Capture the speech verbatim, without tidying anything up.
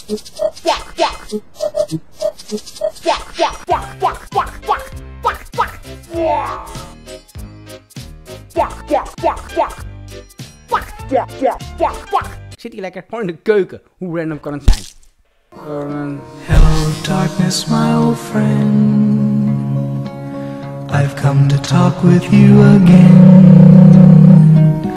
Ja, ja. Ja, ja, ja, ja, ja, ja, ja, ja. Ja, ja, ja, ja. Ja, ja, ja, ja. Ik zit hier lekker gewoon in de keuken. Hoe random kan het zijn? Um... Hello darkness, my old friend. I've come to talk with you again.